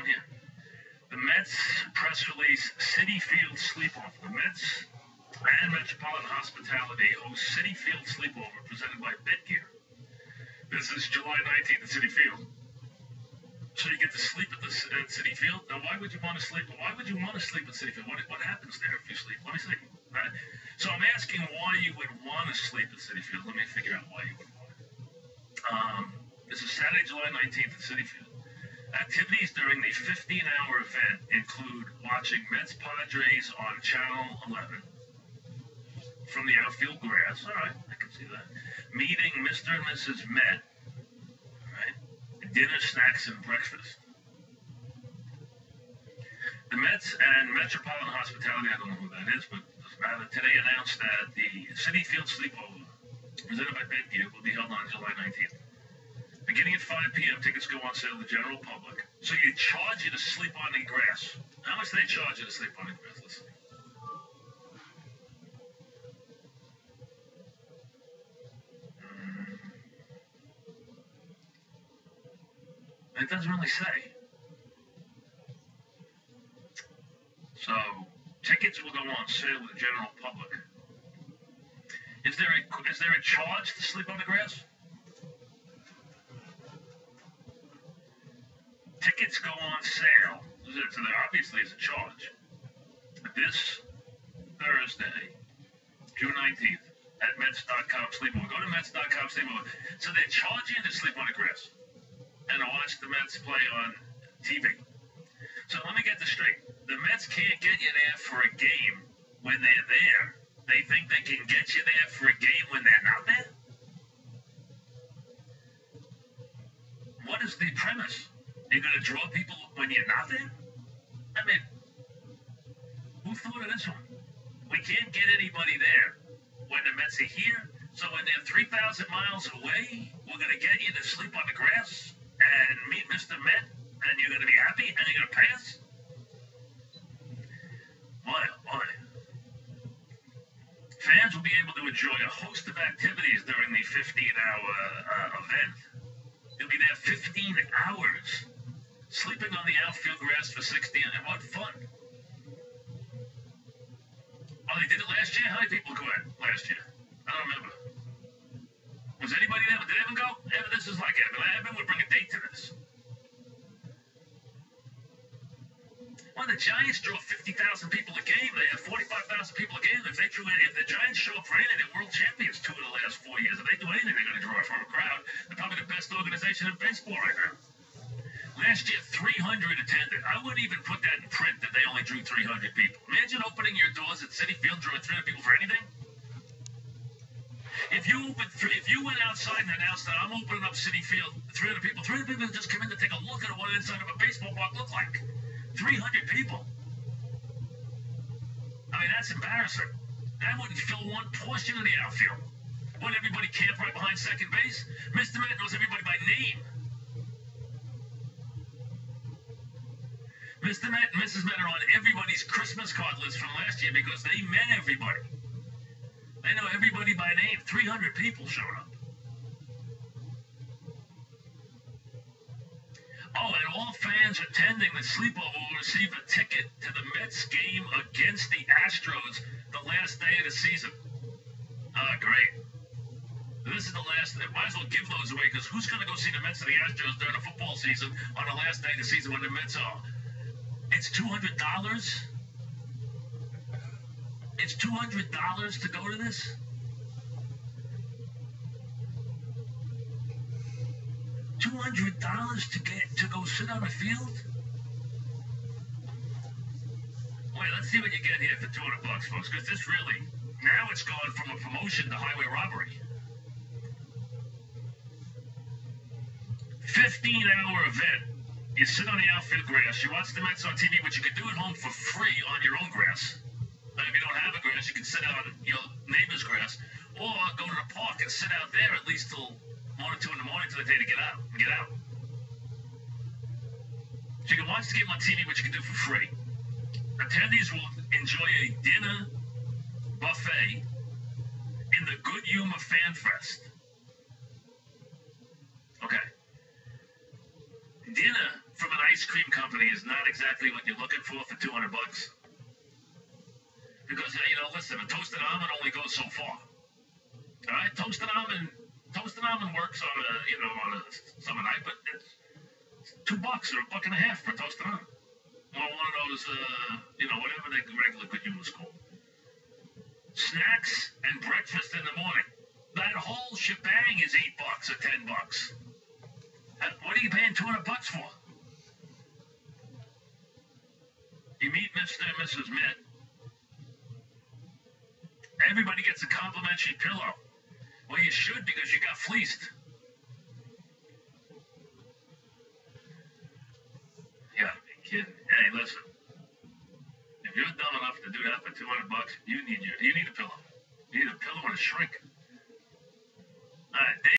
here. The Mets press release, Citi Field Sleepover. The Mets and Metropolitan Hospitality host Citi Field Sleepover presented by Bitgear. This is July 19th at Citi Field. So you get to sleep at Citi Field. Now, why would you want to sleep? Why would you want to sleep at Citi Field? What happens there if you sleep? Let me see. Right? So I'm asking why you would want to sleep at Citi Field. Let me figure out why you would want it. This is Saturday, July 19th at Citi Field. Activities during the 15-hour event include watching Mets Padres on Channel 11 from the outfield grass. All right, I can see that. Meeting Mr. and Mrs. Met. All right. Dinner, snacks, and breakfast. The Mets and Metropolitan Hospitality, I don't know who that is, but today announced that the Citi Field Sleepover, presented by Bitgear, will be held on July 19th. Beginning at 5 p.m., tickets go on sale to the general public. So you charge you to sleep on the grass. How much do they charge you to sleep on the grass? Let's see. It doesn't really say. So, tickets will go on sale to the general public. Is there a charge to sleep on the grass? Tickets go on sale. So there obviously is a charge. This Thursday, June 19th, at Mets.com sleepover. Go to Mets.com sleepover. So they're charging to sleep on the grass and to watch the Mets play on TV. So let me get this straight. The Mets can't get you there for a game when they're there. They think they can get you there for a game when they're not there? What is the premise? You're going to draw people when you're not there? I mean, who thought of this one? We can't get anybody there when the Mets are here, so when they're 3,000 miles away, we're going to get you to sleep on the grass and meet Mr. Met, and you're going to be happy, and you're going to pay us? Boy. Fans will be able to enjoy a host of activities during the 15-hour event. You'll be there 15 hours, sleeping on the outfield grass for 60, and what fun. Oh, they did it last year? How many people go in last year? I don't remember. Was anybody there? Did Evan go? Evan, this is like Evan. Evan would bring a date to this. Well, the Giants draw 50,000 people a game. They have 45,000 people a game. If the Giants show up for anything, they're world champions 2 of the last 4 years. If they do anything, they're going to draw from a crowd. They're probably the best organization in baseball right now. Last year, 300 attended. I wouldn't even put that in print that they only drew 300 people. Imagine opening your doors at Citi Field, drawing 300 people for anything. If you went outside and announced that I'm opening up Citi Field, 300 people just come in to take a look at what the inside of a baseball park looked like. 300 people. I mean, that's embarrassing. That wouldn't fill one portion of the outfield. Wouldn't everybody camp right behind second base? Mr. Met knows everybody by name. Mr. Met and Mrs. Met are on everybody's Christmas card list from last year because they met everybody. They know everybody by name. 300 people showed up. Oh, and all fans attending the sleepover will receive a ticket to the Mets game against the Astros the last day of the season. Great. This is the last. Might as well give those away because who's going to go see the Mets and the Astros during the football season on the last day of the season when the Mets are? It's $200. It's $200 to go to this? $200 to go sit on a field? Wait, let's see what you get here for $200, folks, because this really, now it's gone from a promotion to highway robbery. 15-hour event. You sit on the outfield grass, you watch the Mets on TV, which you can do at home for free on your own grass. And if you don't have a grass, you can sit out on your neighbor's grass, or go to the park and sit out there at least till 1 or 2 in the morning till the day to get out. So you can watch the game on TV, which you can do for free. Attendees will enjoy a dinner buffet in the Good Humor Fan Fest. Okay. Dinner from an ice cream company is not exactly what you're looking for $200. Because, listen, a toasted almond only goes so far. All right? Toasted almond works on a summer night, but it's $2 or $1.50 for a toasted almond. Or one of those, whatever the regular good humans call. Snacks and breakfast in the morning. That whole shebang is $8 or $10. What are you paying $200 for? You meet Mr. and Mrs. Mitt. Everybody gets a complimentary pillow. Well, you should, because you got fleeced. Yeah, kidding. Hey, listen. If you're dumb enough to do that for $200, you need a pillow. You need a pillow and a shrink. All right, Dave.